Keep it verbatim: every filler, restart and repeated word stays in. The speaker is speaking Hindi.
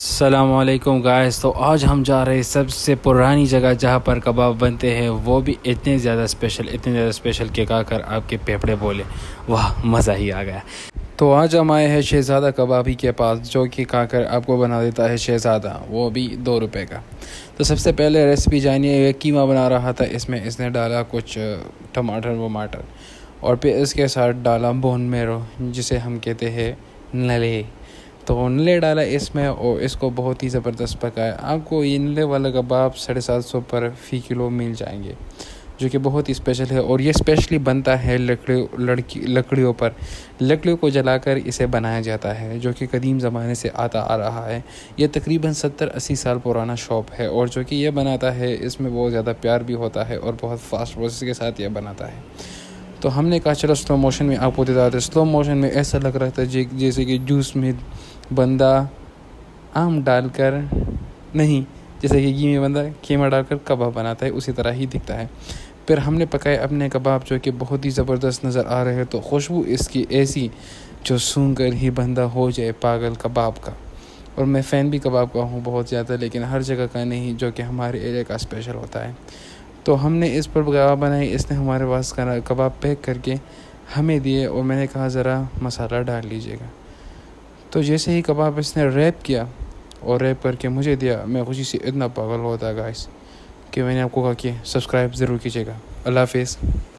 अस्सलामुअलैकुम गाइस। तो आज हम जा रहे हैं सबसे पुरानी जगह जहाँ पर कबाब बनते हैं, वो भी इतने ज़्यादा स्पेशल इतने ज़्यादा स्पेशल के खाकर आपके फेफड़े बोले वाह, मज़ा ही आ गया। तो आज हम आए हैं शहज़ादा कबाबी के पास, जो कि खाकर आपको बना देता है शहज़ादा, वो भी दो रुपए का। तो सबसे पहले रेसिपी जानिए। कीमा बना रहा था, इसमें इसने डाला कुछ टमाटर वमाटर और फिर इसके साथ डाला बोन मेरो, जिसे हम कहते हैं नले। तो नले डाला इसमें और इसको बहुत ही ज़बरदस्त पकाया। आपको ये नले वाला कबाब साढ़े सात सौ पर फ़ी किलो मिल जाएंगे, जो कि बहुत ही स्पेशल है। और ये स्पेशली बनता है लकड़ी लड़की लकड़ियों पर लकड़ियों को जलाकर इसे बनाया जाता है, जो कि कदीम ज़माने से आता आ रहा है। ये तकरीबन सत्तर अस्सी साल पुराना शॉप है, और जो कि ये बनाता है इसमें बहुत ज़्यादा प्यार भी होता है और बहुत फास्ट प्रोसेस के साथ ये बनाता है। तो हमने कहा चलो स्लो मोशन में आपको दिखाते। स्लो मोशन में ऐसा लग रहा था जैसे कि जूस में बंदा आम डालकर नहीं, जैसे कि घी में बंदा कीमा डालकर कबाब बनाता है, उसी तरह ही दिखता है। फिर हमने पकाए अपने कबाब, जो कि बहुत ही ज़बरदस्त नज़र आ रहे हैं। तो खुशबू इसकी ऐसी जो सूंघ कर ही बंदा हो जाए पागल कबाब का। और मैं फ़ैन भी कबाब का हूँ बहुत ज़्यादा, लेकिन हर जगह का नहीं, जो कि हमारे एरिया का स्पेशल होता है। तो हमने इस पर कबाब बनाई। इसने हमारे पास कबाब पैक करके हमें दिए और मैंने कहा ज़रा मसाला डाल लीजिएगा। तो जैसे ही कबाब इसने रैप किया और रैप करके मुझे दिया, मैं खुशी से इतना पागल होता गाइस कि मैंने आपको कहा कि सब्सक्राइब ज़रूर कीजिएगा। अल्लाह हाफ़िज़।